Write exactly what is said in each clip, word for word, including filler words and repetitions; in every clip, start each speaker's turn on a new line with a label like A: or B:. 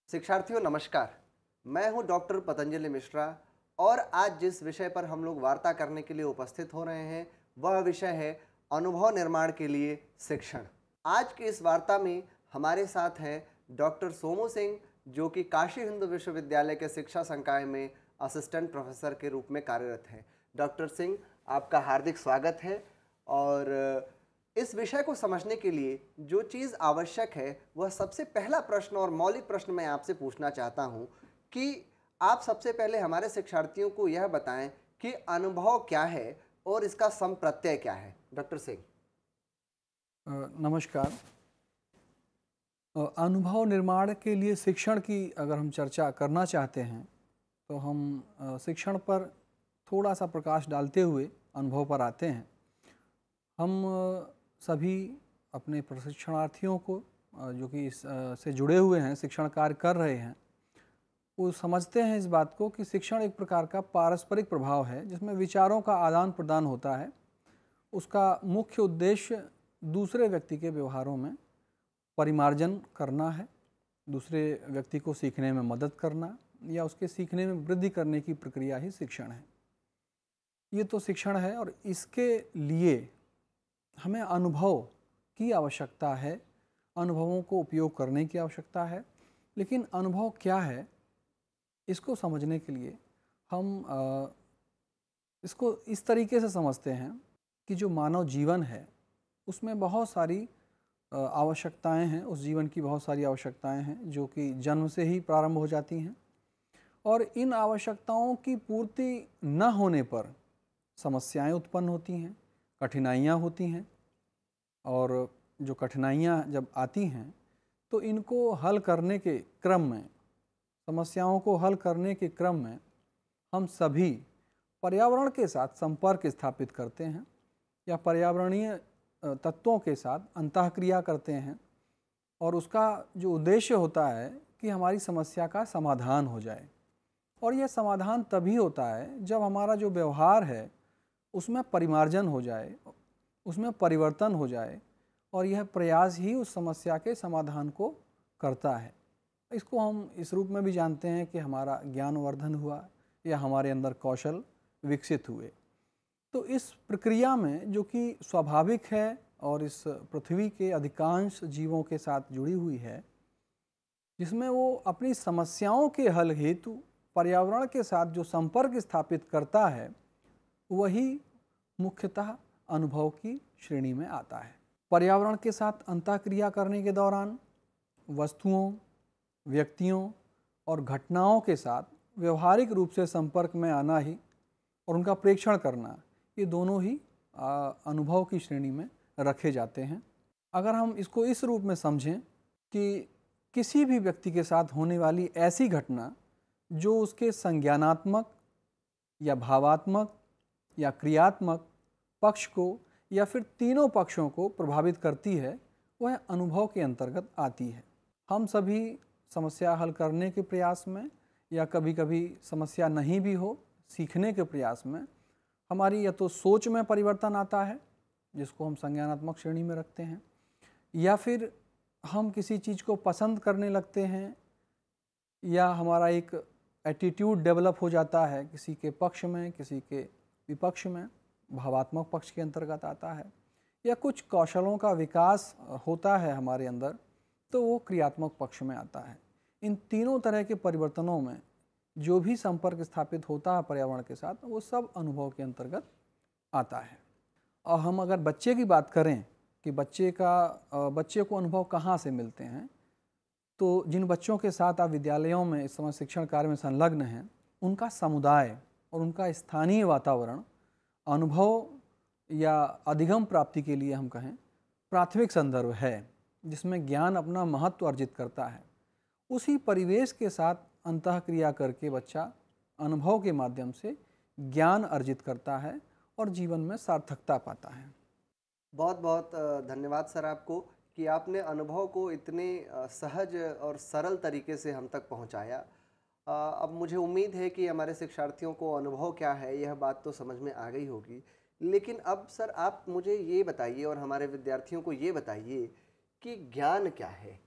A: शिक्षार्थियों नमस्कार। मैं हूं डॉक्टर पतंजलि मिश्रा और आज जिस विषय पर हम लोग वार्ता करने के लिए उपस्थित हो रहे हैं वह विषय है अनुभव निर्माण के लिए शिक्षण। आज की इस वार्ता में हमारे साथ हैं डॉक्टर सोमू सिंह, जो कि काशी हिंदू विश्वविद्यालय के शिक्षा संकाय में असिस्टेंट प्रोफेसर के रूप में कार्यरत हैं। डॉक्टर सिंह, आपका हार्दिक स्वागत है। और इस विषय को समझने के लिए जो चीज़ आवश्यक है वह सबसे पहला प्रश्न और मौलिक प्रश्न मैं आपसे पूछना चाहता हूं कि आप सबसे पहले हमारे शिक्षार्थियों को यह बताएं कि अनुभव क्या है और इसका संप्रत्यय क्या है। डॉक्टर सिंह।
B: नमस्कार। अनुभव निर्माण के लिए शिक्षण की अगर हम चर्चा करना चाहते हैं तो हम शिक्षण पर थोड़ा सा प्रकाश डालते हुए अनुभव पर आते हैं। हम सभी अपने प्रशिक्षणार्थियों को जो कि इस से जुड़े हुए हैं, शिक्षण कार्य कर रहे हैं, वो समझते हैं इस बात को कि शिक्षण एक प्रकार का पारस्परिक प्रभाव है जिसमें विचारों का आदान प्रदान होता है। उसका मुख्य उद्देश्य दूसरे व्यक्ति के व्यवहारों में परिमार्जन करना है, दूसरे व्यक्ति को सीखने में मदद करना या उसके सीखने में वृद्धि करने की प्रक्रिया ही शिक्षण है। ये तो शिक्षण है और इसके लिए हमें अनुभव की आवश्यकता है, अनुभवों को उपयोग करने की आवश्यकता है। लेकिन अनुभव क्या है, इसको समझने के लिए हम आ, इसको इस तरीके से समझते हैं कि जो मानव जीवन है उसमें बहुत सारी आवश्यकताएं हैं, उस जीवन की बहुत सारी आवश्यकताएं हैं जो कि जन्म से ही प्रारंभ हो जाती हैं और इन आवश्यकताओं की पूर्ति न होने पर समस्याएं उत्पन्न होती हैं, कठिनाइयाँ होती हैं। और जो कठिनाइयाँ जब आती हैं तो इनको हल करने के क्रम में, समस्याओं को हल करने के क्रम में हम सभी पर्यावरण के साथ संपर्क स्थापित करते हैं या पर्यावरणीय तत्वों के साथ अंतःक्रिया करते हैं और उसका जो उद्देश्य होता है कि हमारी समस्या का समाधान हो जाए। और यह समाधान तभी होता है जब हमारा जो व्यवहार है उसमें परिमार्जन हो जाए, उसमें परिवर्तन हो जाए और यह प्रयास ही उस समस्या के समाधान को करता है। इसको हम इस रूप में भी जानते हैं कि हमारा ज्ञानवर्धन हुआ या हमारे अंदर कौशल विकसित हुए। तो इस प्रक्रिया में जो कि स्वाभाविक है और इस पृथ्वी के अधिकांश जीवों के साथ जुड़ी हुई है, जिसमें वो अपनी समस्याओं के हल हेतु पर्यावरण के साथ जो संपर्क स्थापित करता है वही मुख्यतः अनुभव की श्रेणी में आता है। पर्यावरण के साथ अंतःक्रिया करने के दौरान वस्तुओं, व्यक्तियों और घटनाओं के साथ व्यवहारिक रूप से संपर्क में आना ही और उनका प्रेक्षण करना, ये दोनों ही आ, अनुभव की श्रेणी में रखे जाते हैं। अगर हम इसको इस रूप में समझें कि किसी भी व्यक्ति के साथ होने वाली ऐसी घटना जो उसके संज्ञानात्मक या भावात्मक या क्रियात्मक पक्ष को या फिर तीनों पक्षों को प्रभावित करती है, वह अनुभव के अंतर्गत आती है। हम सभी समस्या हल करने के प्रयास में या कभी कभी समस्या नहीं भी हो, सीखने के प्रयास में हमारी या तो सोच में परिवर्तन आता है जिसको हम संज्ञानात्मक श्रेणी में रखते हैं, या फिर हम किसी चीज़ को पसंद करने लगते हैं या हमारा एक एटीट्यूड डेवलप हो जाता है किसी के पक्ष में, किसी के विपक्ष में, भावात्मक पक्ष के अंतर्गत आता है, या कुछ कौशलों का विकास होता है हमारे अंदर तो वो क्रियात्मक पक्ष में आता है। इन तीनों तरह के परिवर्तनों में जो भी संपर्क स्थापित होता है पर्यावरण के साथ, वो सब अनुभव के अंतर्गत आता है। और हम अगर बच्चे की बात करें कि बच्चे का बच्चे को अनुभव कहाँ से मिलते हैं, तो जिन बच्चों के साथ आप विद्यालयों में इस समय शिक्षण कार्य में संलग्न हैं, उनका समुदाय और उनका स्थानीय वातावरण अनुभव या अधिगम प्राप्ति के लिए हम कहें प्राथमिक संदर्भ है, जिसमें ज्ञान अपना महत्व अर्जित करता है। उसी परिवेश के साथ अंतःक्रिया करके बच्चा अनुभव के माध्यम से ज्ञान अर्जित करता है और जीवन में सार्थकता पाता है।
A: बहुत बहुत धन्यवाद सर आपको कि आपने अनुभव को इतने सहज और सरल तरीके से हम तक पहुंचाया। अब मुझे उम्मीद है कि हमारे शिक्षार्थियों को अनुभव क्या है यह बात तो समझ में आ गई होगी। लेकिन अब सर आप मुझे ये बताइए और हमारे विद्यार्थियों को ये बताइए कि ज्ञान क्या है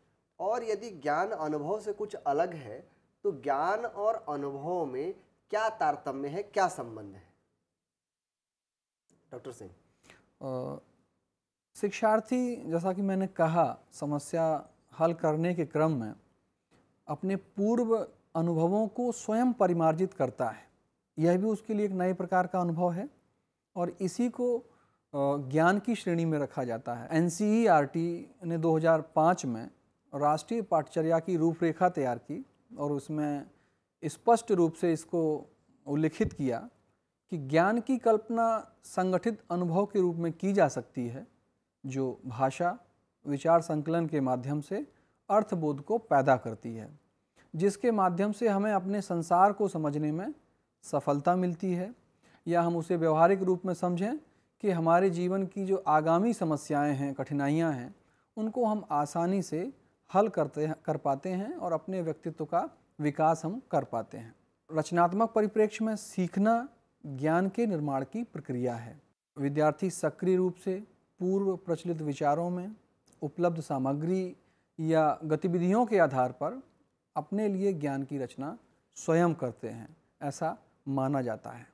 A: और यदि ज्ञान अनुभव से कुछ अलग है तो ज्ञान और अनुभव में क्या तारतम्य है, क्या संबंध है? डॉक्टर सिंह।
B: अ, शिक्षार्थी, जैसा कि मैंने कहा, समस्या हल करने के क्रम में अपने पूर्व अनुभवों को स्वयं परिमार्जित करता है। यह भी उसके लिए एक नए प्रकार का अनुभव है और इसी को अ, ज्ञान की श्रेणी में रखा जाता है। N C E R T ने दो हज़ार पाँच में राष्ट्रीय पाठचर्या की रूपरेखा तैयार की और उसमें स्पष्ट रूप से इसको उल्लिखित किया कि ज्ञान की कल्पना संगठित अनुभव के रूप में की जा सकती है जो भाषा विचार संकलन के माध्यम से अर्थबोध को पैदा करती है, जिसके माध्यम से हमें अपने संसार को समझने में सफलता मिलती है, या हम उसे व्यवहारिक रूप में समझें कि हमारे जीवन की जो आगामी समस्याएं हैं, कठिनाइयां हैं, उनको हम आसानी से हल करते हैं कर पाते हैं और अपने व्यक्तित्व का विकास हम कर पाते हैं। रचनात्मक परिप्रेक्ष्य में सीखना ज्ञान के निर्माण की प्रक्रिया है। विद्यार्थी सक्रिय रूप से पूर्व प्रचलित विचारों में उपलब्ध सामग्री या गतिविधियों के आधार पर अपने लिए ज्ञान की रचना स्वयं करते हैं, ऐसा माना जाता है।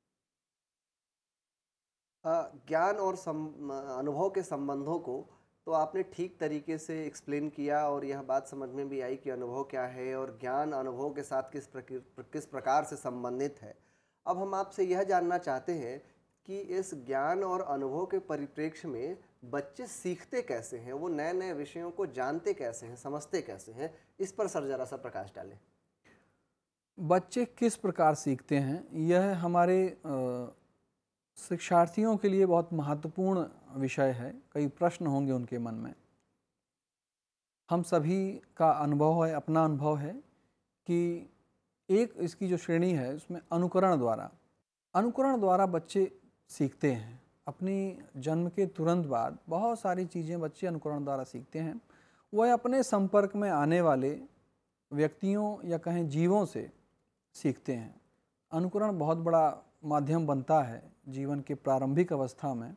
A: अ, ज्ञान और सम अनुभव के संबंधों को तो आपने ठीक तरीके से एक्सप्लेन किया और यह बात समझ में भी आई कि अनुभव क्या है और ज्ञान अनुभव के साथ किस प्रकृ किस प्रकार से संबंधित है। अब हम आपसे यह जानना चाहते हैं कि इस ज्ञान और अनुभव के परिप्रेक्ष्य में बच्चे सीखते कैसे हैं, वो नए नए विषयों को जानते कैसे हैं, समझते कैसे हैं, इस पर सर जरा सा प्रकाश डालें।
B: बच्चे किस प्रकार सीखते हैं, यह हमारे अ, शिक्षार्थियों के लिए बहुत महत्वपूर्ण विषय है। कई प्रश्न होंगे उनके मन में। हम सभी का अनुभव है, अपना अनुभव है कि एक इसकी जो श्रेणी है उसमें अनुकरण द्वारा अनुकरण द्वारा बच्चे सीखते हैं। अपनी जन्म के तुरंत बाद बहुत सारी चीज़ें बच्चे अनुकरण द्वारा सीखते हैं। वह अपने संपर्क में आने वाले व्यक्तियों या कहें जीवों से सीखते हैं। अनुकरण बहुत बड़ा माध्यम बनता है जीवन के प्रारंभिक अवस्था में।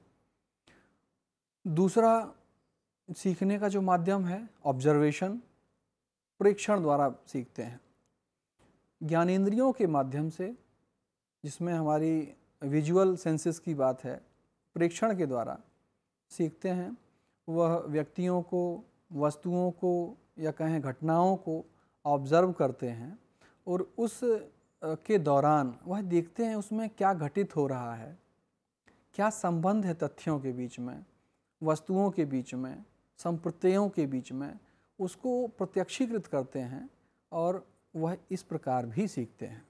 B: दूसरा सीखने का जो माध्यम है ऑब्जर्वेशन, प्रेक्षण द्वारा सीखते हैं। ज्ञानेंद्रियों के माध्यम से, जिसमें हमारी विजुअल सेंसेस की बात है, प्रेक्षण के द्वारा सीखते हैं। वह व्यक्तियों को, वस्तुओं को या कहें घटनाओं को ऑब्जर्व करते हैं और उस के दौरान वह देखते हैं उसमें क्या घटित हो रहा है, क्या संबंध है तथ्यों के बीच में, वस्तुओं के बीच में, संप्रत्ययों के बीच में, उसको प्रत्यक्षीकृत करते हैं और वह इस प्रकार भी सीखते हैं।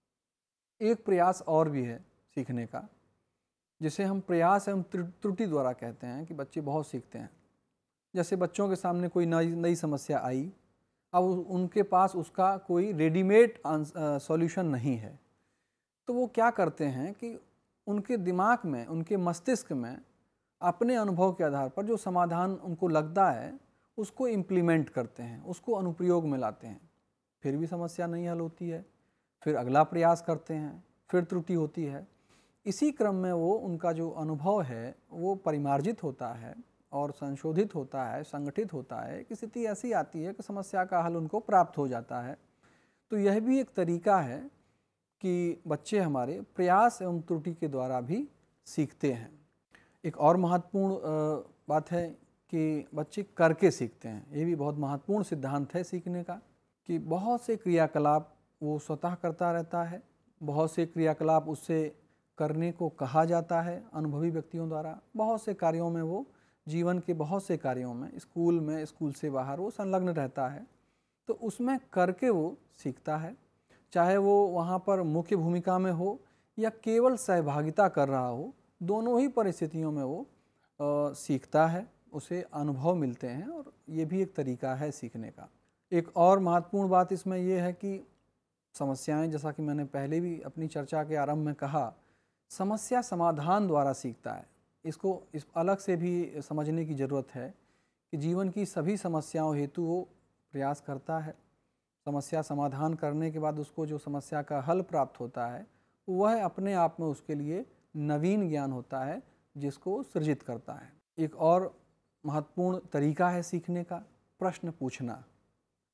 B: एक प्रयास और भी है सीखने का, जिसे हम प्रयास एवं त्रुटि द्वारा कहते हैं कि बच्चे बहुत सीखते हैं। जैसे बच्चों के सामने कोई नई नई समस्या आई, अब उनके पास उसका कोई रेडीमेड सॉल्यूशन नहीं है, तो वो क्या करते हैं कि उनके दिमाग में, उनके मस्तिष्क में अपने अनुभव के आधार पर जो समाधान उनको लगता है उसको इम्प्लीमेंट करते हैं, उसको अनुप्रयोग में लाते हैं। फिर भी समस्या नहीं हल होती है, फिर अगला प्रयास करते हैं, फिर त्रुटि होती है। इसी क्रम में वो उनका जो अनुभव है वो परिमार्जित होता है और संशोधित होता है, संगठित होता है। कि स्थिति ऐसी आती है कि समस्या का हल उनको प्राप्त हो जाता है। तो यह भी एक तरीका है कि बच्चे हमारे प्रयास एवं त्रुटि के द्वारा भी सीखते हैं। एक और महत्वपूर्ण बात है कि बच्चे करके सीखते हैं। ये भी बहुत महत्वपूर्ण सिद्धांत है सीखने का, कि बहुत से क्रियाकलाप वो स्वतः करता रहता है, बहुत से क्रियाकलाप उससे करने को कहा जाता है अनुभवी व्यक्तियों द्वारा। बहुत से कार्यों में वो, जीवन के बहुत से कार्यों में, स्कूल में, स्कूल से बाहर वो संलग्न रहता है, तो उसमें करके वो सीखता है। चाहे वो वहाँ पर मुख्य भूमिका में हो या केवल सहभागिता कर रहा हो, दोनों ही परिस्थितियों में वो आ, सीखता है, उसे अनुभव मिलते हैं और ये भी एक तरीका है सीखने का। एक और महत्वपूर्ण बात इसमें यह है कि समस्याएं, जैसा कि मैंने पहले भी अपनी चर्चा के आरंभ में कहा, समस्या समाधान द्वारा सीखता है। इसको इस अलग से भी समझने की ज़रूरत है कि जीवन की सभी समस्याओं हेतु वो प्रयास करता है। समस्या समाधान करने के बाद उसको जो समस्या का हल प्राप्त होता है वह अपने आप में उसके लिए नवीन ज्ञान होता है जिसको सृजित करता है। एक और महत्वपूर्ण तरीका है सीखने का प्रश्न पूछना।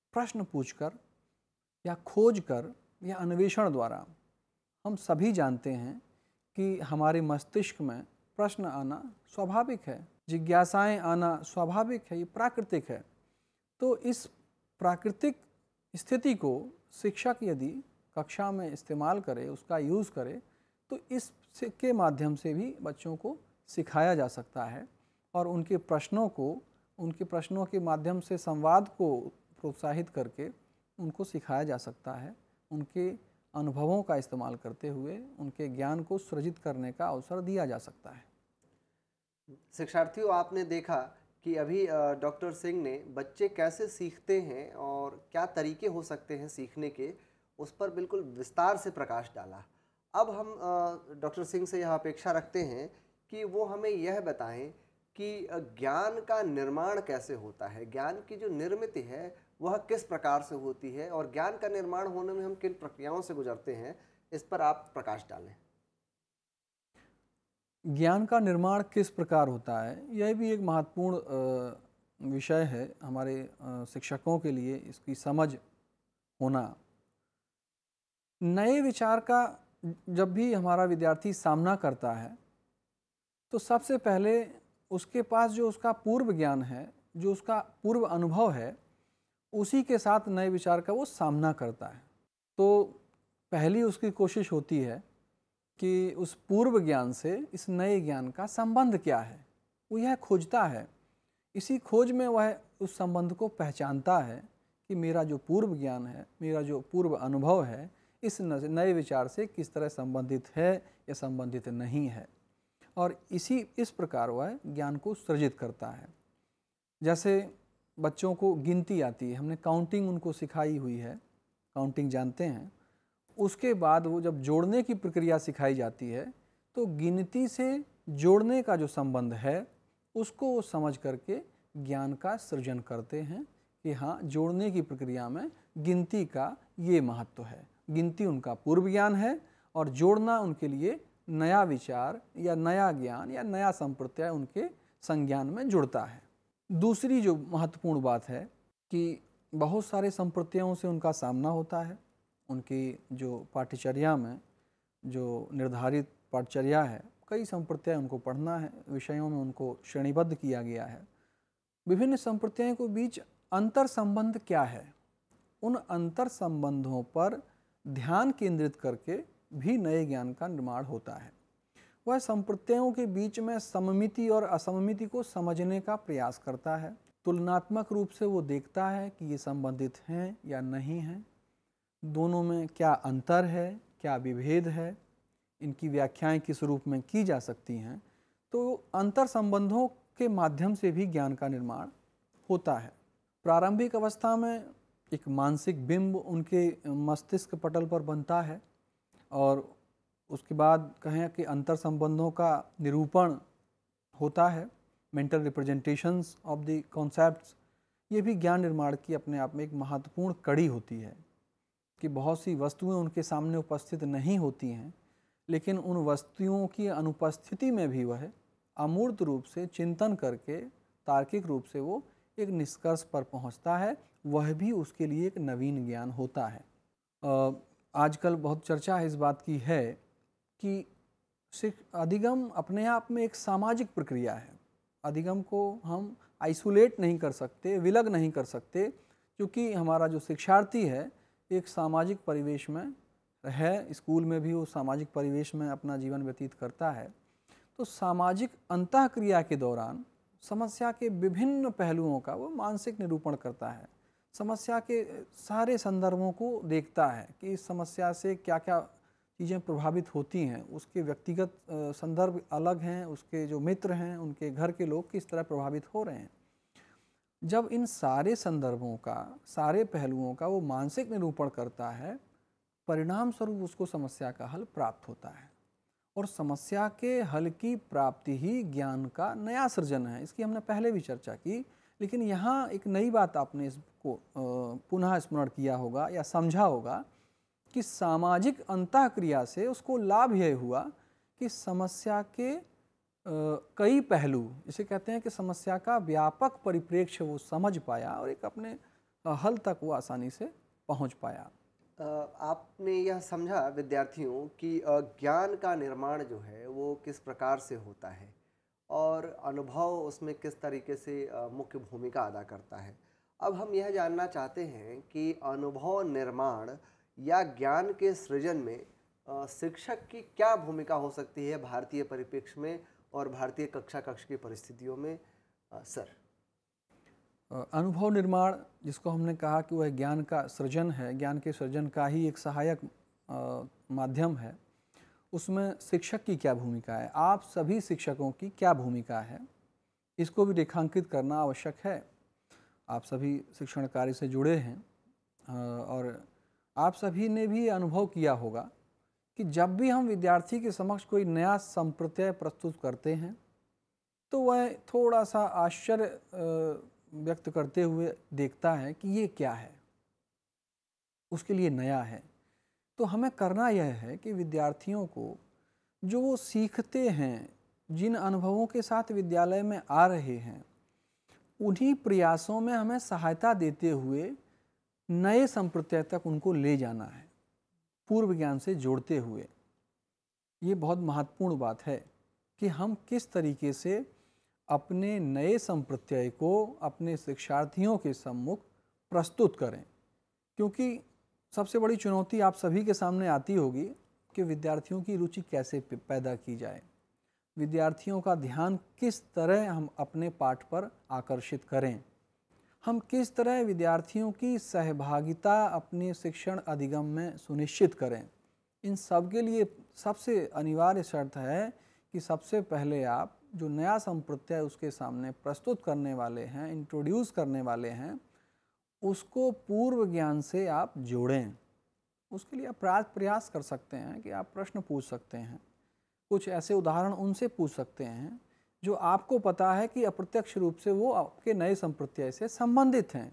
B: प्रश्न पूछकर या खोज कर या अन्वेषण द्वारा। हम सभी जानते हैं कि हमारे मस्तिष्क में प्रश्न आना स्वाभाविक है, जिज्ञासाएं आना स्वाभाविक है, ये प्राकृतिक है। तो इस प्राकृतिक स्थिति को शिक्षक यदि कक्षा में इस्तेमाल करे, उसका यूज़ करे, तो इस के माध्यम से भी बच्चों को सिखाया जा सकता है और उनके प्रश्नों को उनके प्रश्नों के माध्यम से संवाद को प्रोत्साहित करके उनको सिखाया जा सकता है। उनके अनुभवों का इस्तेमाल करते हुए उनके ज्ञान को सृजित करने का अवसर दिया जा सकता है।
A: शिक्षार्थियों, आपने देखा कि अभी डॉक्टर सिंह ने बच्चे कैसे सीखते हैं और क्या तरीके हो सकते हैं सीखने के, उस पर बिल्कुल विस्तार से प्रकाश डाला। अब हम डॉक्टर सिंह से यह अपेक्षा रखते हैं कि वो हमें यह बताएं कि ज्ञान का निर्माण कैसे होता है, ज्ञान की जो निर्मित है वह किस प्रकार से होती है और ज्ञान का निर्माण होने में हम किन प्रक्रियाओं से गुजरते हैं, इस पर आप प्रकाश डालें।
B: ज्ञान का निर्माण किस प्रकार होता है, यह भी एक महत्वपूर्ण विषय है हमारे शिक्षकों के लिए, इसकी समझ होना। नए विचार का जब भी हमारा विद्यार्थी सामना करता है तो सबसे पहले उसके पास जो उसका पूर्व ज्ञान है, जो उसका पूर्व अनुभव है, उसी के साथ नए विचार का वो सामना करता है। तो पहली उसकी कोशिश होती है कि उस पूर्व ज्ञान से इस नए ज्ञान का संबंध क्या है, वो यह खोजता है। इसी खोज में वह उस संबंध को पहचानता है कि मेरा जो पूर्व ज्ञान है, मेरा जो पूर्व अनुभव है, इस नए विचार से किस तरह संबंधित है या संबंधित नहीं है, और इसी इस प्रकार वह ज्ञान को सृजित करता है। जैसे बच्चों को गिनती आती है, हमने काउंटिंग उनको सिखाई हुई है, काउंटिंग जानते हैं। उसके बाद वो जब जोड़ने की प्रक्रिया सिखाई जाती है तो गिनती से जोड़ने का जो संबंध है उसको वो समझ करके ज्ञान का सृजन करते हैं कि हाँ, जोड़ने की प्रक्रिया में गिनती का ये महत्व है। गिनती उनका पूर्व ज्ञान है और जोड़ना उनके लिए नया विचार या नया ज्ञान या नया संप्रत्यय उनके संज्ञान में जुड़ता है। दूसरी जो महत्वपूर्ण बात है कि बहुत सारे संप्रत्ययों से उनका सामना होता है। उनकी जो पाठ्यचर्या में जो निर्धारित पाठ्यचर्या है, कई संप्रत्यय उनको पढ़ना है, विषयों में उनको श्रेणीबद्ध किया गया है। विभिन्न संप्रत्ययों के बीच अंतर संबंध क्या है, उन अंतर संबंधों पर ध्यान केंद्रित करके भी नए ज्ञान का निर्माण होता है। वह संप्रत्ययों के बीच में सममिति और असममिति को समझने का प्रयास करता है। तुलनात्मक रूप से वो देखता है कि ये संबंधित हैं या नहीं हैं, दोनों में क्या अंतर है, क्या विभेद है, इनकी व्याख्याएं किस रूप में की जा सकती हैं। तो अंतर संबंधों के माध्यम से भी ज्ञान का निर्माण होता है। प्रारंभिक अवस्था में एक मानसिक बिंब उनके मस्तिष्क पटल पर बनता है और उसके बाद कहें कि अंतर संबंधों का निरूपण होता है, mental representations of the concepts. ये भी ज्ञान निर्माण की अपने आप में एक महत्वपूर्ण कड़ी होती है कि बहुत सी वस्तुएं उनके सामने उपस्थित नहीं होती हैं, लेकिन उन वस्तुओं की अनुपस्थिति में भी वह अमूर्त रूप से चिंतन करके तार्किक रूप से वो एक निष्कर्ष पर पहुंचता है। वह भी उसके लिए एक नवीन ज्ञान होता है। आजकल बहुत चर्चा है इस बात की है कि अधिगम अपने आप में एक सामाजिक प्रक्रिया है। अधिगम को हम आइसोलेट नहीं कर सकते, विलग नहीं कर सकते, क्योंकि हमारा जो शिक्षार्थी है एक सामाजिक परिवेश में है, स्कूल में भी वो सामाजिक परिवेश में अपना जीवन व्यतीत करता है। तो सामाजिक अंतःक्रिया के दौरान समस्या के विभिन्न पहलुओं का वो मानसिक निरूपण करता है, समस्या के सारे संदर्भों को देखता है कि इस समस्या से क्या क्या चीज़ें प्रभावित होती हैं, उसके व्यक्तिगत संदर्भ अलग हैं, उसके जो मित्र हैं, उनके घर के लोग किस तरह प्रभावित हो रहे हैं। जब इन सारे संदर्भों का, सारे पहलुओं का वो मानसिक निरूपण करता है, परिणाम स्वरूप उसको समस्या का हल प्राप्त होता है। और समस्या के हल की प्राप्ति ही ज्ञान का नया सृजन है। इसकी हमने पहले भी चर्चा की, लेकिन यहाँ एक नई बात आपने इसको पुनः स्मरण किया होगा या समझा होगा कि सामाजिक अंतःक्रिया से उसको लाभ यह हुआ कि समस्या के कई पहलू, इसे कहते हैं कि समस्या का व्यापक परिप्रेक्ष्य वो समझ पाया और एक अपने अ, हल तक वो आसानी से पहुंच पाया।
A: अ, आपने यह समझा विद्यार्थियों कि अ, ज्ञान का निर्माण जो है वो किस प्रकार से होता है और अनुभव उसमें किस तरीके से अ, मुख्य भूमिका अदा करता है। अब हम यह जानना चाहते हैं कि अनुभव निर्माण या ज्ञान के सृजन में अ, शिक्षक की क्या भूमिका हो सकती है भारतीय परिप्रेक्ष्य में और भारतीय कक्षा कक्ष की परिस्थितियों में। अ, सर।
B: अ, अनुभव निर्माण जिसको हमने कहा कि वह ज्ञान का सृजन है, ज्ञान के सृजन का ही एक सहायक अ, माध्यम है, उसमें शिक्षक की क्या भूमिका है, आप सभी शिक्षकों की क्या भूमिका है, इसको भी रेखांकित करना आवश्यक है। आप सभी शिक्षण कार्य से जुड़े हैं अ, और आप सभी ने भी ये अनुभव किया होगा कि जब भी हम विद्यार्थी के समक्ष कोई नया संप्रत्यय प्रस्तुत करते हैं तो वह थोड़ा सा आश्चर्य अ, व्यक्त करते हुए देखता है कि ये क्या है, उसके लिए नया है। तो हमें करना यह है कि विद्यार्थियों को जो वो सीखते हैं, जिन अनुभवों के साथ विद्यालय में आ रहे हैं, उन्हीं प्रयासों में हमें सहायता देते हुए नए संप्रत्यय तक उनको ले जाना है, पूर्व ज्ञान से जोड़ते हुए। ये बहुत महत्वपूर्ण बात है कि हम किस तरीके से अपने नए संप्रत्यय को अपने शिक्षार्थियों के सम्मुख प्रस्तुत करें, क्योंकि सबसे बड़ी चुनौती आप सभी के सामने आती होगी कि विद्यार्थियों की रुचि कैसे पैदा की जाए, विद्यार्थियों का ध्यान किस तरह हम अपने पाठ पर आकर्षित करें, हम किस तरह विद्यार्थियों की सहभागिता अपने शिक्षण अधिगम में सुनिश्चित करें। इन सब के लिए सबसे अनिवार्य शर्त है कि सबसे पहले आप जो नया संप्रत्यय उसके सामने प्रस्तुत करने वाले हैं, इंट्रोड्यूस करने वाले हैं, उसको पूर्व ज्ञान से आप जोड़ें। उसके लिए आप प्रयास कर सकते हैं कि आप प्रश्न पूछ सकते हैं, कुछ ऐसे उदाहरण उनसे पूछ सकते हैं जो आपको पता है कि अप्रत्यक्ष रूप से वो आपके नए संप्रत्यय से संबंधित हैं।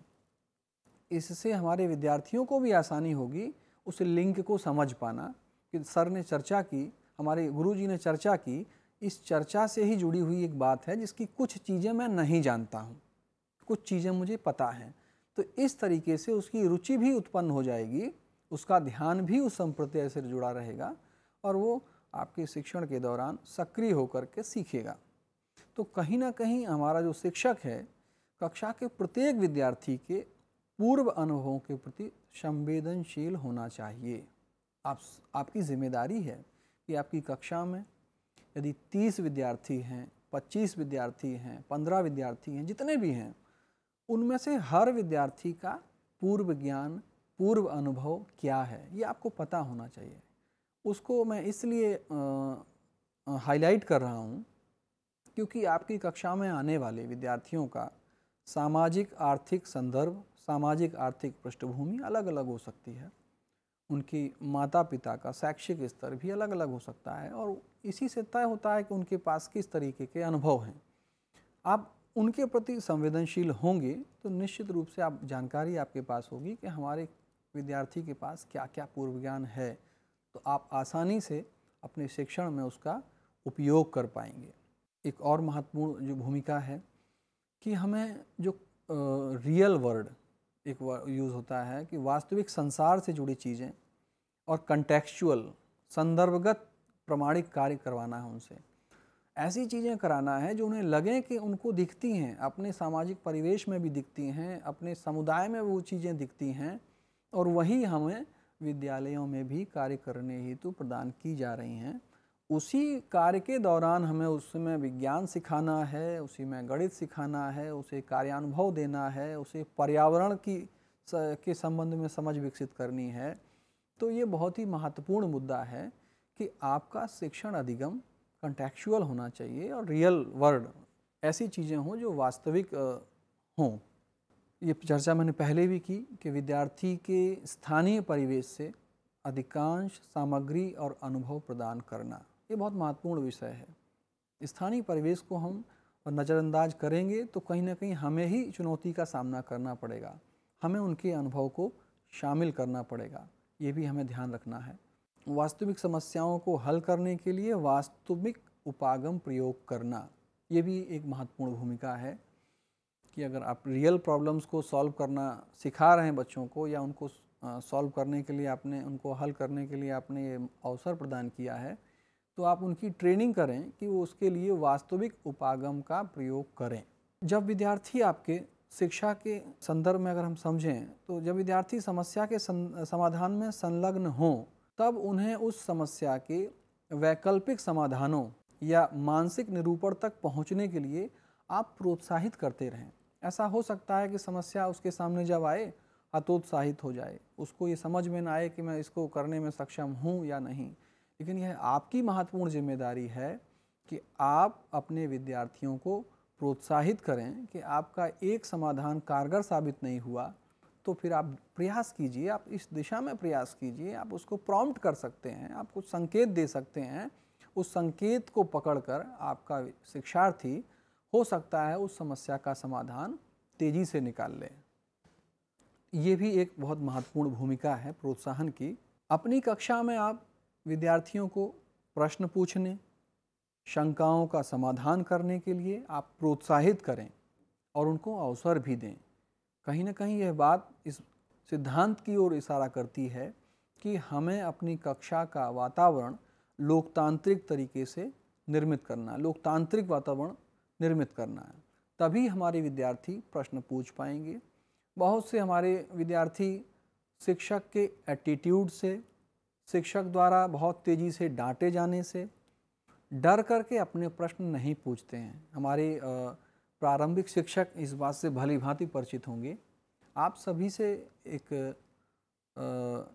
B: इससे हमारे विद्यार्थियों को भी आसानी होगी उस लिंक को समझ पाना कि सर ने चर्चा की, हमारे गुरुजी ने चर्चा की, इस चर्चा से ही जुड़ी हुई एक बात है जिसकी कुछ चीज़ें मैं नहीं जानता हूँ, कुछ चीज़ें मुझे पता हैं। तो इस तरीके से उसकी रुचि भी उत्पन्न हो जाएगी, उसका ध्यान भी उस संप्रत्यय से जुड़ा रहेगा और वो आपके शिक्षण के दौरान सक्रिय होकर के सीखेगा। तो कहीं ना कहीं हमारा जो शिक्षक है कक्षा के प्रत्येक विद्यार्थी के पूर्व अनुभवों के प्रति संवेदनशील होना चाहिए। आप आपकी जिम्मेदारी है कि आपकी कक्षा में यदि तीस विद्यार्थी हैं, पच्चीस विद्यार्थी हैं, पंद्रह विद्यार्थी हैं, जितने भी हैं, उनमें से हर विद्यार्थी का पूर्व ज्ञान, पूर्व अनुभव क्या है, ये आपको पता होना चाहिए। उसको मैं इसलिए हाईलाइट कर रहा हूँ क्योंकि आपकी कक्षा में आने वाले विद्यार्थियों का सामाजिक आर्थिक संदर्भ, सामाजिक आर्थिक पृष्ठभूमि अलग अलग हो सकती है, उनकी माता पिता का शैक्षिक स्तर भी अलग अलग हो सकता है और इसी से तय होता है कि उनके पास किस तरीके के अनुभव हैं। आप उनके प्रति संवेदनशील होंगे तो निश्चित रूप से आप जानकारी आपके पास होगी कि हमारे विद्यार्थी के पास क्या क्या पूर्व ज्ञान है, तो आप आसानी से अपने शिक्षण में उसका उपयोग कर पाएंगे। एक और महत्वपूर्ण जो भूमिका है कि हमें जो रियल वर्ड एक यूज़ होता है कि वास्तविक संसार से जुड़ी चीज़ें और कंटेक्चुअल संदर्भगत प्रमाणिक कार्य करवाना है, उनसे ऐसी चीज़ें कराना है जो उन्हें लगे कि उनको दिखती हैं, अपने सामाजिक परिवेश में भी दिखती हैं, अपने समुदाय में वो चीज़ें दिखती हैं और वही हमें विद्यालयों में भी कार्य करने हेतु प्रदान की जा रही हैं। उसी कार्य के दौरान हमें उसमें विज्ञान सिखाना है, उसी में गणित सिखाना है, उसे कार्यानुभव देना है, उसे पर्यावरण की के संबंध में समझ विकसित करनी है। तो ये बहुत ही महत्वपूर्ण मुद्दा है कि आपका शिक्षण अधिगम कंटेक्चुअल होना चाहिए और रियल वर्ड ऐसी चीज़ें हों जो वास्तविक हों। ये चर्चा मैंने पहले भी की कि विद्यार्थी के स्थानीय परिवेश से अधिकांश सामग्री और अनुभव प्रदान करना, ये बहुत महत्वपूर्ण विषय है। स्थानीय परिवेश को हम नज़रअंदाज करेंगे तो कहीं ना कहीं हमें ही चुनौती का सामना करना पड़ेगा, हमें उनके अनुभव को शामिल करना पड़ेगा, ये भी हमें ध्यान रखना है। वास्तविक समस्याओं को हल करने के लिए वास्तविक उपागम प्रयोग करना, ये भी एक महत्वपूर्ण भूमिका है कि अगर आप रियल प्रॉब्लम्स को सॉल्व करना सिखा रहे हैं बच्चों को, या उनको सॉल्व करने के लिए आपने उनको हल करने के लिए आपने ये अवसर प्रदान किया है, तो आप उनकी ट्रेनिंग करें कि वो उसके लिए वास्तविक उपागम का प्रयोग करें। जब विद्यार्थी आपके शिक्षा के संदर्भ में अगर हम समझें, तो जब विद्यार्थी समस्या के समाधान में संलग्न हों, तब उन्हें उस समस्या के वैकल्पिक समाधानों या मानसिक निरूपण तक पहुंचने के लिए आप प्रोत्साहित करते रहें। ऐसा हो सकता है कि समस्या उसके सामने जब आए हतोत्साहित हो जाए, उसको ये समझ में ना आए कि मैं इसको करने में सक्षम हूँ या नहीं, लेकिन यह आपकी महत्वपूर्ण जिम्मेदारी है कि आप अपने विद्यार्थियों को प्रोत्साहित करें कि आपका एक समाधान कारगर साबित नहीं हुआ तो फिर आप प्रयास कीजिए, आप इस दिशा में प्रयास कीजिए, आप उसको प्रॉम्प्ट कर सकते हैं, आप कुछ संकेत दे सकते हैं। उस संकेत को पकड़कर आपका शिक्षार्थी हो सकता है उस समस्या का समाधान तेजी से निकाल ले। ये भी एक बहुत महत्वपूर्ण भूमिका है प्रोत्साहन की। अपनी कक्षा में आप विद्यार्थियों को प्रश्न पूछने, शंकाओं का समाधान करने के लिए आप प्रोत्साहित करें और उनको अवसर भी दें। कहीं ना कहीं यह बात इस सिद्धांत की ओर इशारा करती है कि हमें अपनी कक्षा का वातावरण लोकतांत्रिक तरीके से निर्मित करना, लोकतांत्रिक वातावरण निर्मित करना है। तभी हमारे विद्यार्थी प्रश्न पूछ पाएंगे। बहुत से हमारे विद्यार्थी शिक्षक के एटीट्यूड से, शिक्षक द्वारा बहुत तेज़ी से डांटे जाने से डर करके अपने प्रश्न नहीं पूछते हैं। हमारे प्रारंभिक शिक्षक इस बात से भली भांति परिचित होंगे। आप सभी से एक आ,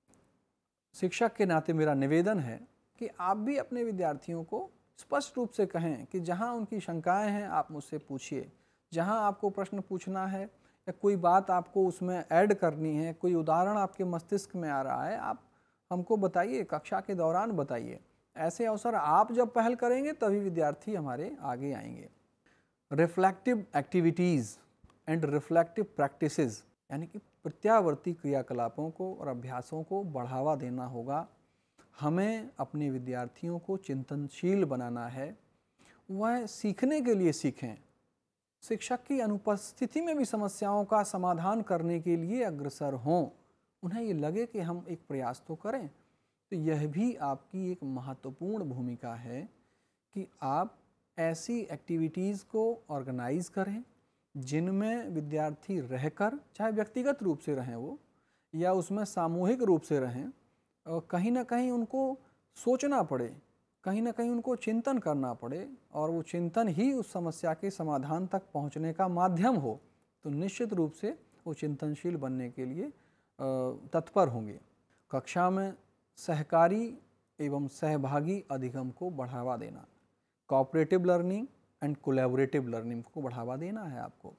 B: शिक्षक के नाते मेरा निवेदन है कि आप भी अपने विद्यार्थियों को स्पष्ट रूप से कहें कि जहां उनकी शंकाएं हैं आप मुझसे पूछिए, जहां आपको प्रश्न पूछना है या कोई बात आपको उसमें ऐड करनी है, कोई उदाहरण आपके मस्तिष्क में आ रहा है, आप हमको बताइए, कक्षा के दौरान बताइए। ऐसे अवसर आप जब पहल करेंगे तभी विद्यार्थी हमारे आगे आएंगे। Reflective activities and reflective practices, यानी कि प्रत्यावर्ती क्रियाकलापों को और अभ्यासों को बढ़ावा देना होगा। हमें अपने विद्यार्थियों को चिंतनशील बनाना है, वह सीखने के लिए सीखें, शिक्षक की अनुपस्थिति में भी समस्याओं का समाधान करने के लिए अग्रसर हों, उन्हें ये लगे कि हम एक प्रयास तो करें। तो यह भी आपकी एक महत्वपूर्ण भूमिका है कि आप ऐसी एक्टिविटीज़ को ऑर्गेनाइज करें जिनमें विद्यार्थी रहकर, चाहे व्यक्तिगत रूप से रहें वो या उसमें सामूहिक रूप से रहें, और कहीं ना कहीं उनको सोचना पड़े, कहीं ना कहीं उनको चिंतन करना पड़े, और वो चिंतन ही उस समस्या के समाधान तक पहुंचने का माध्यम हो, तो निश्चित रूप से वो चिंतनशील बनने के लिए तत्पर होंगे। कक्षा में सहकारी एवं सहभागी अधिगम को बढ़ावा देना, cooperative learning and collaborative learning को बढ़ावा देना है आपको।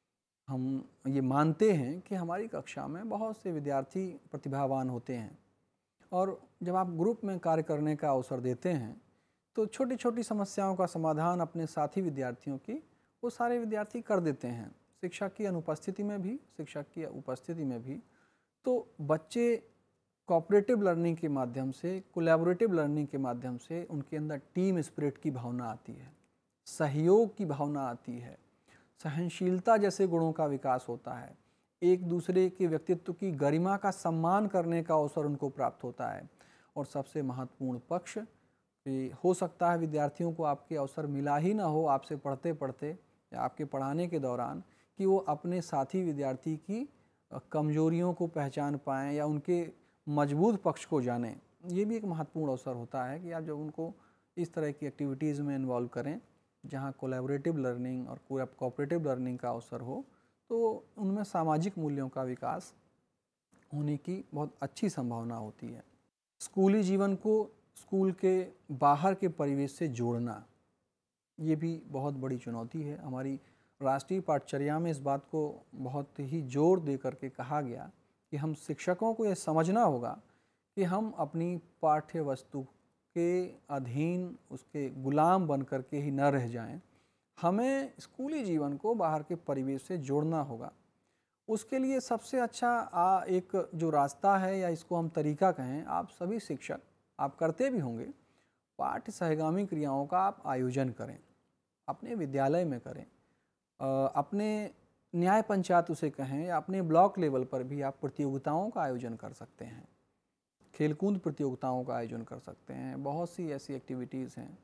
B: हम ये मानते हैं कि हमारी कक्षा में बहुत से विद्यार्थी प्रतिभावान होते हैं, और जब आप ग्रुप में कार्य करने का अवसर देते हैं तो छोटी छोटी समस्याओं का समाधान अपने साथी विद्यार्थियों की वो सारे विद्यार्थी कर देते हैं, शिक्षक की अनुपस्थिति में भी, शिक्षक की उपस्थिति में भी। तो बच्चे कोऑपरेटिव लर्निंग के माध्यम से, कोलैबोरेटिव लर्निंग के माध्यम से उनके अंदर टीम स्पिरिट की भावना आती है, सहयोग की भावना आती है, सहनशीलता जैसे गुणों का विकास होता है, एक दूसरे के व्यक्तित्व की गरिमा का सम्मान करने का अवसर उनको प्राप्त होता है। और सबसे महत्वपूर्ण पक्ष कि हो सकता है विद्यार्थियों को आपके अवसर मिला ही ना हो आपसे पढ़ते पढ़ते या आपके पढ़ाने के दौरान, कि वो अपने साथी विद्यार्थी की कमजोरियों को पहचान पाएँ या उनके मजबूत पक्ष को जानें। ये भी एक महत्वपूर्ण अवसर होता है कि आप जब उनको इस तरह की एक्टिविटीज़ में इन्वॉल्व करें जहाँ कोलैबोरेटिव लर्निंग और कोऑपरेटिव लर्निंग का अवसर हो, तो उनमें सामाजिक मूल्यों का विकास होने की बहुत अच्छी संभावना होती है। स्कूली जीवन को स्कूल के बाहर के परिवेश से जोड़ना, ये भी बहुत बड़ी चुनौती है। हमारी राष्ट्रीय पाठ्यचर्या में इस बात को बहुत ही जोर दे करके कहा गया कि हम शिक्षकों को यह समझना होगा कि हम अपनी पाठ्य वस्तु के अधीन, उसके गुलाम बन कर के ही न रह जाएं। हमें स्कूली जीवन को बाहर के परिवेश से जोड़ना होगा। उसके लिए सबसे अच्छा आ, एक जो रास्ता है या इसको हम तरीका कहें, आप सभी शिक्षक आप करते भी होंगे, पाठ्य सहगामी क्रियाओं का आप आयोजन करें, अपने विद्यालय में करें। अपने न्याय पंचायत उसे कहें या अपने ब्लॉक लेवल पर भी आप प्रतियोगिताओं का आयोजन कर सकते हैं, खेलकूद प्रतियोगिताओं का आयोजन कर सकते हैं। बहुत सी ऐसी एक्टिविटीज़ हैं,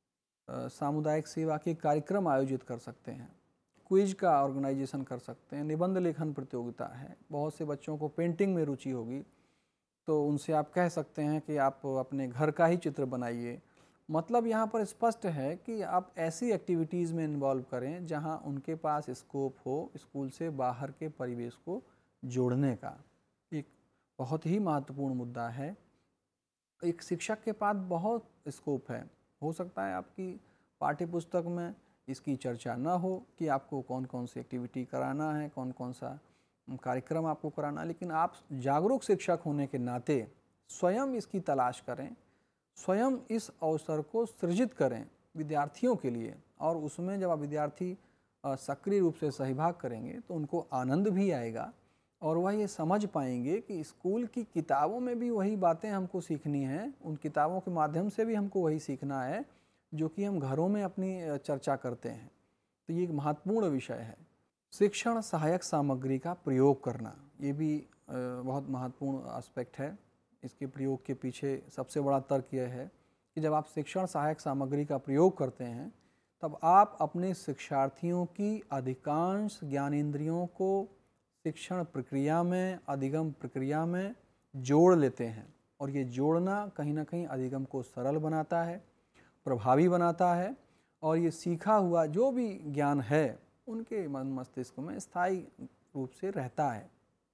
B: सामुदायिक सेवा के कार्यक्रम आयोजित कर सकते हैं, क्विज का ऑर्गेनाइजेशन कर सकते हैं, निबंध लेखन प्रतियोगिता है। बहुत से बच्चों को पेंटिंग में रुचि होगी तो उनसे आप कह सकते हैं कि आप अपने घर का ही चित्र बनाइए। मतलब यहाँ पर स्पष्ट है कि आप ऐसी एक्टिविटीज़ में इन्वॉल्व करें जहाँ उनके पास स्कोप हो स्कूल से बाहर के परिवेश को जोड़ने का। एक बहुत ही महत्वपूर्ण मुद्दा है। एक शिक्षक के पास बहुत स्कोप है। हो सकता है आपकी पाठ्य पुस्तक में इसकी चर्चा ना हो कि आपको कौन कौन सी एक्टिविटी कराना है, कौन कौन सा कार्यक्रम आपको कराना है, लेकिन आप जागरूक शिक्षक होने के नाते स्वयं इसकी तलाश करें, स्वयं इस अवसर को सृजित करें विद्यार्थियों के लिए। और उसमें जब आप विद्यार्थी सक्रिय रूप से सहभाग करेंगे तो उनको आनंद भी आएगा और वह ये समझ पाएंगे कि स्कूल की किताबों में भी वही बातें हमको सीखनी हैं, उन किताबों के माध्यम से भी हमको वही सीखना है जो कि हम घरों में अपनी चर्चा करते हैं। तो ये एक महत्वपूर्ण विषय है। शिक्षण सहायक सामग्री का प्रयोग करना, ये भी बहुत महत्वपूर्ण एस्पेक्ट है। इसके प्रयोग के पीछे सबसे बड़ा तर्क यह है कि जब आप शिक्षण सहायक सामग्री का प्रयोग करते हैं तब आप अपने शिक्षार्थियों की अधिकांश ज्ञानेंद्रियों को शिक्षण प्रक्रिया में, अधिगम प्रक्रिया में जोड़ लेते हैं। और ये जोड़ना कहीं ना कहीं अधिगम को सरल बनाता है, प्रभावी बनाता है और ये सीखा हुआ जो भी ज्ञान है उनके मन मस्तिष्क में स्थायी रूप से रहता है।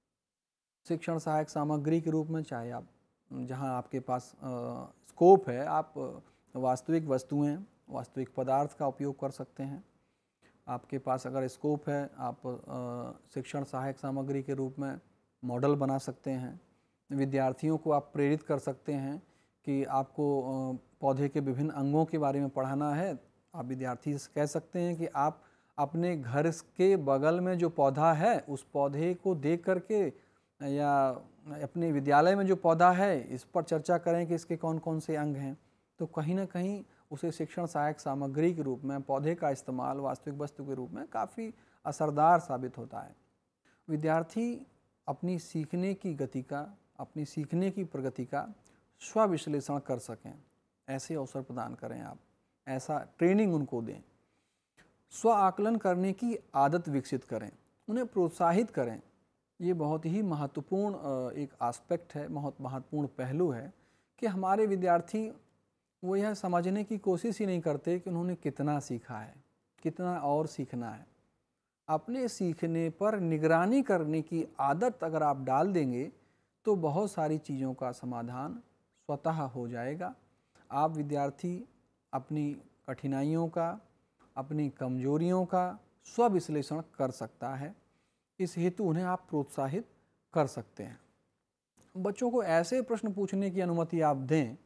B: शिक्षण सहायक सामग्री के रूप में चाहे आप जहां आपके पास स्कोप है, आप वास्तविक वस्तुएं, वास्तविक पदार्थ का उपयोग कर सकते हैं। आपके पास अगर स्कोप है, आप शिक्षण सहायक सामग्री के रूप में मॉडल बना सकते हैं। विद्यार्थियों को आप प्रेरित कर सकते हैं कि आपको पौधे के विभिन्न अंगों के बारे में पढ़ाना है। आप विद्यार्थी से कह सकते हैं कि आप अपने घर के बगल में जो पौधा है उस पौधे को देख करके या अपने विद्यालय में जो पौधा है इस पर चर्चा करें कि इसके कौन कौन से अंग हैं। तो कहीं ना कहीं उसे शिक्षण सहायक सामग्री के रूप में पौधे का इस्तेमाल वास्तविक वस्तु के रूप में काफ़ी असरदार साबित होता है। विद्यार्थी अपनी सीखने की गति का, अपनी सीखने की प्रगति का स्वविश्लेषण कर सकें, ऐसे अवसर प्रदान करें आप, ऐसा ट्रेनिंग उनको दें। स्व आकलन करने की आदत विकसित करें, उन्हें प्रोत्साहित करें। ये बहुत ही महत्वपूर्ण एक एस्पेक्ट है, बहुत महत्वपूर्ण पहलू है कि हमारे विद्यार्थी वो यह समझने की कोशिश ही नहीं करते कि उन्होंने कितना सीखा है, कितना और सीखना है। अपने सीखने पर निगरानी करने की आदत अगर आप डाल देंगे तो बहुत सारी चीज़ों का समाधान स्वतः हो जाएगा। आप विद्यार्थी अपनी कठिनाइयों का, अपनी कमजोरियों का स्वविश्लेषण कर सकता है। इस हेतु उन्हें आप प्रोत्साहित कर सकते हैं। बच्चों को ऐसे प्रश्न पूछने की अनुमति आप दें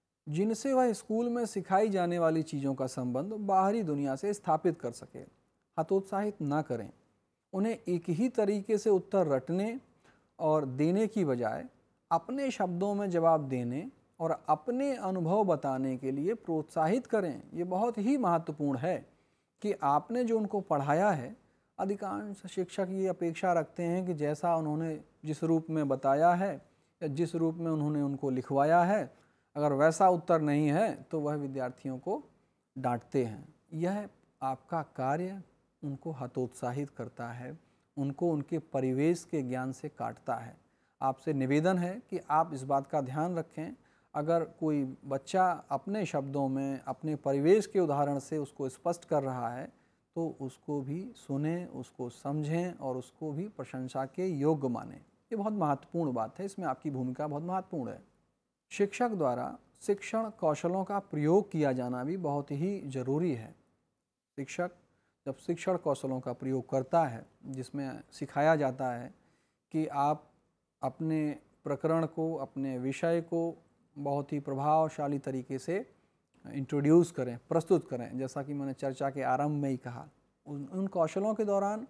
B: जिनसे वह स्कूल में सिखाई जाने वाली चीज़ों का संबंध बाहरी दुनिया से स्थापित कर सके। हतोत्साहित ना करें। उन्हें एक ही तरीके से उत्तर रटने और देने की बजाय अपने शब्दों में जवाब देने और अपने अनुभव बताने के लिए प्रोत्साहित करें। ये बहुत ही महत्वपूर्ण है कि आपने जो उनको पढ़ाया है, अधिकांश शिक्षक ये अपेक्षा रखते हैं कि जैसा उन्होंने जिस रूप में बताया है या जिस रूप में उन्होंने उनको लिखवाया है, अगर वैसा उत्तर नहीं है तो वह विद्यार्थियों को डांटते हैं। यह आपका कार्य उनको हतोत्साहित करता है, उनको उनके परिवेश के ज्ञान से काटता है। आपसे निवेदन है कि आप इस बात का ध्यान रखें। अगर कोई बच्चा अपने शब्दों में, अपने परिवेश के उदाहरण से उसको स्पष्ट कर रहा है तो उसको भी सुने, उसको समझें और उसको भी प्रशंसा के योग्य मानें। ये बहुत महत्वपूर्ण बात है, इसमें आपकी भूमिका बहुत महत्वपूर्ण है। शिक्षक द्वारा शिक्षण कौशलों का प्रयोग किया जाना भी बहुत ही ज़रूरी है। शिक्षक जब शिक्षण कौशलों का प्रयोग करता है, जिसमें सिखाया जाता है कि आप अपने प्रकरण को, अपने विषय को बहुत ही प्रभावशाली तरीके से इंट्रोड्यूस करें, प्रस्तुत करें, जैसा कि मैंने चर्चा के आरंभ में ही कहा, उन उन कौशलों के दौरान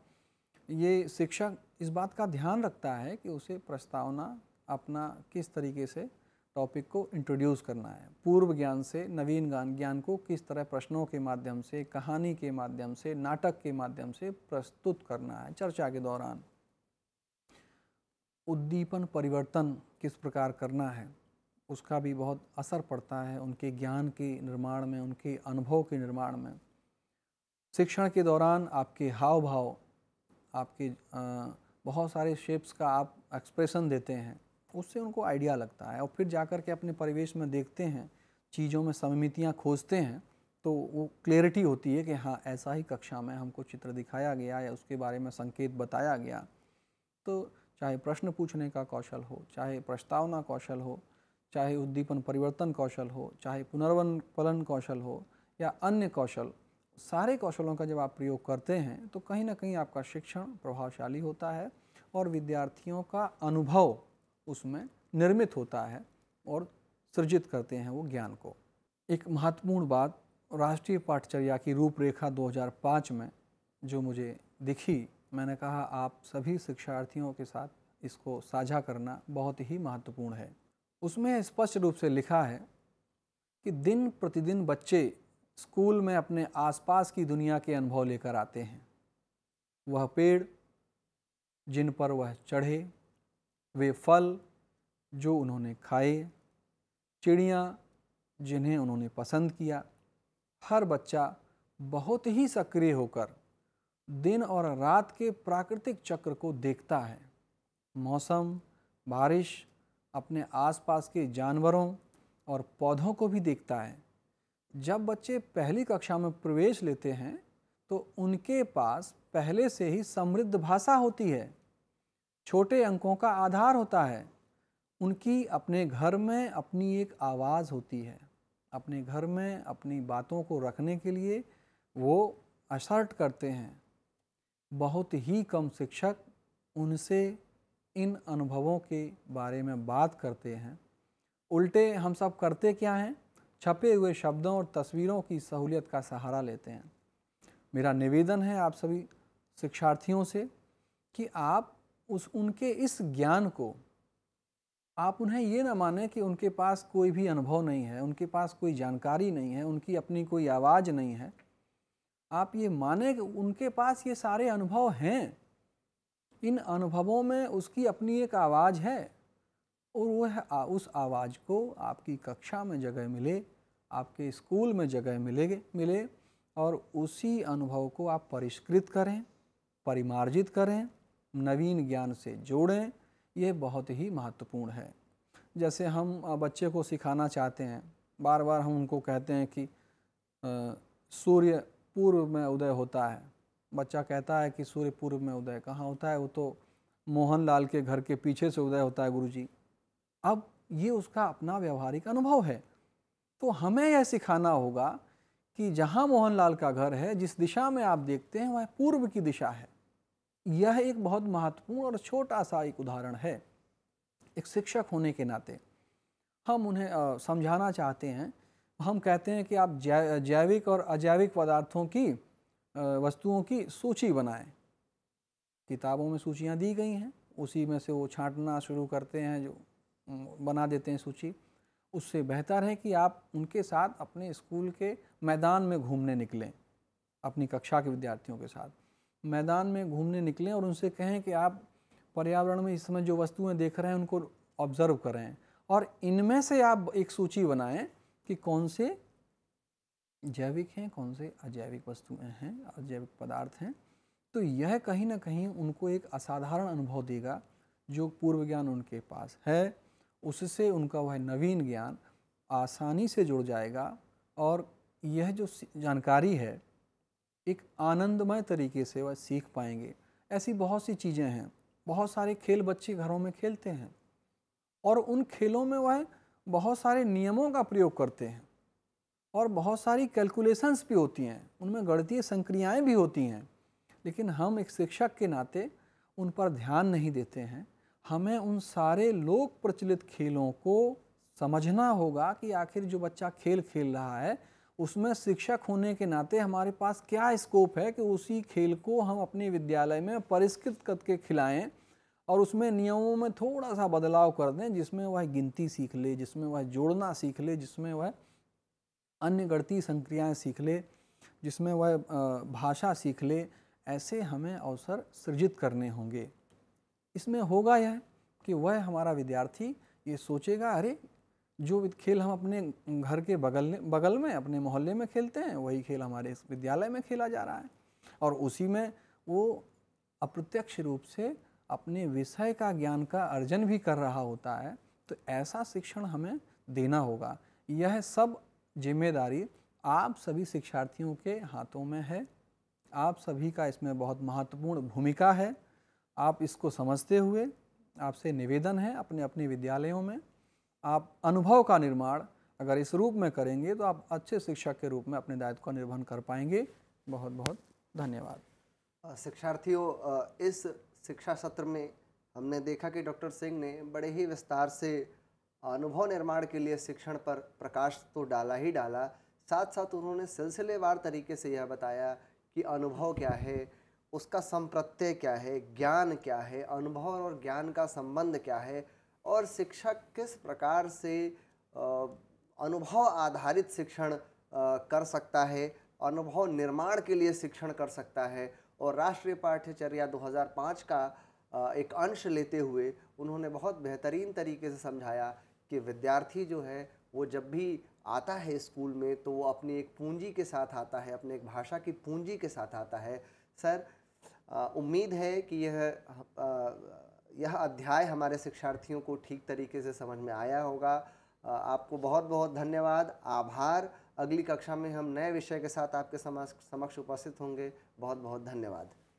B: ये शिक्षक इस बात का ध्यान रखता है कि उसे प्रस्तावना अपना किस तरीके से टॉपिक को इंट्रोड्यूस करना है। पूर्व ज्ञान से नवीन ज्ञान ज्ञान को किस तरह प्रश्नों के माध्यम से, कहानी के माध्यम से, नाटक के माध्यम से प्रस्तुत करना है चर्चा के दौरान। उद्दीपन परिवर्तन किस प्रकार करना है, उसका भी बहुत असर पड़ता है उनके ज्ञान के निर्माण में, उनके अनुभव के निर्माण में। शिक्षण के दौरान आपके हाव भाव, आपके आ, बहुत सारे शेप्स का आप एक्सप्रेशन देते हैं, उससे उनको आइडिया लगता है और फिर जाकर के अपने परिवेश में देखते हैं, चीज़ों में समितियाँ खोजते हैं, तो वो क्लैरिटी होती है कि हाँ ऐसा ही कक्षा में हमको चित्र दिखाया गया या उसके बारे में संकेत बताया गया। तो चाहे प्रश्न पूछने का कौशल हो, चाहे प्रस्तावना कौशल हो, चाहे उद्दीपन परिवर्तन कौशल हो, चाहे पुनर्वनपलन कौशल हो या अन्य कौशल, सारे कौशलों का जब आप प्रयोग करते हैं तो कहीं ना कहीं आपका शिक्षण प्रभावशाली होता है और विद्यार्थियों का अनुभव उसमें निर्मित होता है और सृजित करते हैं वो ज्ञान को। एक महत्वपूर्ण बात राष्ट्रीय पाठचर्या की रूपरेखा दो हज़ार पाँच में जो मुझे दिखी, मैंने कहा आप सभी शिक्षार्थियों के साथ इसको साझा करना बहुत ही महत्वपूर्ण है। उसमें स्पष्ट रूप से लिखा है कि दिन प्रतिदिन बच्चे स्कूल में अपने आसपास की दुनिया के अनुभव लेकर आते हैं। वह पेड़ जिन पर वह चढ़े, वे फल जो उन्होंने खाए, चिड़ियाँ जिन्हें उन्होंने पसंद किया, हर बच्चा बहुत ही सक्रिय होकर दिन और रात के प्राकृतिक चक्र को देखता है। मौसम, बारिश, अपने आसपास के जानवरों और पौधों को भी देखता है। जब बच्चे पहली कक्षा में प्रवेश लेते हैं तो उनके पास पहले से ही समृद्ध भाषा होती है, छोटे अंकों का आधार होता है, उनकी अपने घर में अपनी एक आवाज़ होती है, अपने घर में अपनी बातों को रखने के लिए वो असर्ट करते हैं। बहुत ही कम शिक्षक उनसे इन अनुभवों के बारे में बात करते हैं। उल्टे हम सब करते क्या हैं, छपे हुए शब्दों और तस्वीरों की सहूलियत का सहारा लेते हैं। मेरा निवेदन है आप सभी शिक्षार्थियों से कि आप उस उनके इस ज्ञान को, आप उन्हें ये ना माने कि उनके पास कोई भी अनुभव नहीं है, उनके पास कोई जानकारी नहीं है, उनकी अपनी कोई आवाज़ नहीं है। आप ये माने कि उनके पास ये सारे अनुभव हैं, इन अनुभवों में उसकी अपनी एक आवाज़ है और वह उस आवाज़ को आपकी कक्षा में जगह मिले, आपके स्कूल में जगह मिले मिले और उसी अनुभव को आप परिष्कृत करें, परिमार्जित करें, नवीन ज्ञान से जोड़ें। ये बहुत ही महत्वपूर्ण है। जैसे हम बच्चे को सिखाना चाहते हैं, बार बार हम उनको कहते हैं कि सूर्य पूर्व में उदय होता है। बच्चा कहता है कि सूर्य पूर्व में उदय कहाँ होता है, वो तो मोहनलाल के घर के पीछे से उदय होता है गुरुजी। अब ये उसका अपना व्यवहारिक अनुभव है, तो हमें यह सिखाना होगा कि जहाँ मोहनलाल का घर है, जिस दिशा में आप देखते हैं वह पूर्व की दिशा है। यह एक बहुत महत्वपूर्ण और छोटा सा एक उदाहरण है। एक शिक्षक होने के नाते हम उन्हें समझाना चाहते हैं। हम कहते हैं कि आप जैविक और अजैविक पदार्थों की वस्तुओं की सूची बनाएं। किताबों में सूचियाँ दी गई हैं, उसी में से वो छांटना शुरू करते हैं, जो बना देते हैं सूची। उससे बेहतर है कि आप उनके साथ अपने स्कूल के मैदान में घूमने निकलें, अपनी कक्षा के विद्यार्थियों के साथ मैदान में घूमने निकलें और उनसे कहें कि आप पर्यावरण में इस समय जो वस्तुएं देख रहे हैं उनको ऑब्जर्व करें और इनमें से आप एक सूची बनाएं कि कौन से जैविक हैं, कौन से अजैविक वस्तुएं हैं, अजैविक पदार्थ हैं। तो यह कहीं ना कहीं उनको एक असाधारण अनुभव देगा। जो पूर्व ज्ञान उनके पास है उससे उनका वह नवीन ज्ञान आसानी से जुड़ जाएगा और यह जो जानकारी है एक आनंदमय तरीके से वह सीख पाएंगे। ऐसी बहुत सी चीज़ें हैं, बहुत सारे खेल बच्चे घरों में खेलते हैं और उन खेलों में वह बहुत सारे नियमों का प्रयोग करते हैं और बहुत सारी कैलकुलेशंस भी होती हैं, उनमें गणितीय संक्रियाएं भी होती हैं, लेकिन हम एक शिक्षक के नाते उन पर ध्यान नहीं देते हैं। हमें उन सारे लोक प्रचलित खेलों को समझना होगा कि आखिर जो बच्चा खेल खेल रहा है उसमें शिक्षक होने के नाते हमारे पास क्या स्कोप है कि उसी खेल को हम अपने विद्यालय में परिष्कृत करके खिलाएं और उसमें नियमों में थोड़ा सा बदलाव कर दें, जिसमें वह गिनती सीख ले, जिसमें वह जोड़ना सीख ले, जिसमें वह अन्य गणितीय संक्रियाएं सीख ले, जिसमें वह भाषा सीख ले। ऐसे हमें अवसर सृजित करने होंगे। इसमें होगा यह कि वह हमारा विद्यार्थी ये सोचेगा, अरे जो खेल हम अपने घर के बगल बगल में अपने मोहल्ले में खेलते हैं, वही खेल हमारे इस विद्यालय में खेला जा रहा है, और उसी में वो अप्रत्यक्ष रूप से अपने विषय का ज्ञान का अर्जन भी कर रहा होता है। तो ऐसा शिक्षण हमें देना होगा। यह सब जिम्मेदारी आप सभी शिक्षार्थियों के हाथों में है। आप सभी का इसमें बहुत महत्वपूर्ण भूमिका है। आप इसको समझते हुए आपसे निवेदन है, अपने अपने विद्यालयों में आप अनुभव का निर्माण अगर इस रूप में करेंगे तो आप अच्छे शिक्षक के रूप में अपने दायित्व का निर्वहन कर पाएंगे। बहुत बहुत धन्यवाद।
A: शिक्षार्थियों, इस शिक्षा सत्र में हमने देखा कि डॉक्टर सिंह ने बड़े ही विस्तार से अनुभव निर्माण के लिए शिक्षण पर प्रकाश तो डाला ही डाला, साथ साथ उन्होंने सिलसिलेवार तरीके से यह बताया कि अनुभव क्या है, उसका संप्रत्यय क्या है, ज्ञान क्या है, अनुभव और ज्ञान का संबंध क्या है, और शिक्षक किस प्रकार से अनुभव आधारित शिक्षण कर सकता है, अनुभव निर्माण के लिए शिक्षण कर सकता है। और राष्ट्रीय पाठ्यचर्या दो हज़ार पाँच का एक अंश लेते हुए उन्होंने बहुत बेहतरीन तरीके से समझाया कि विद्यार्थी जो है वो जब भी आता है स्कूल में तो वो अपनी एक पूंजी के साथ आता है, अपने एक भाषा की पूंजी के साथ आता है। सर, उम्मीद है कि यह आ, यह अध्याय हमारे शिक्षार्थियों को ठीक तरीके से समझ में आया होगा। आ, आपको बहुत बहुत धन्यवाद, आभार। अगली कक्षा में हम नए विषय के साथ आपके समक्ष उपस्थित होंगे। बहुत बहुत धन्यवाद।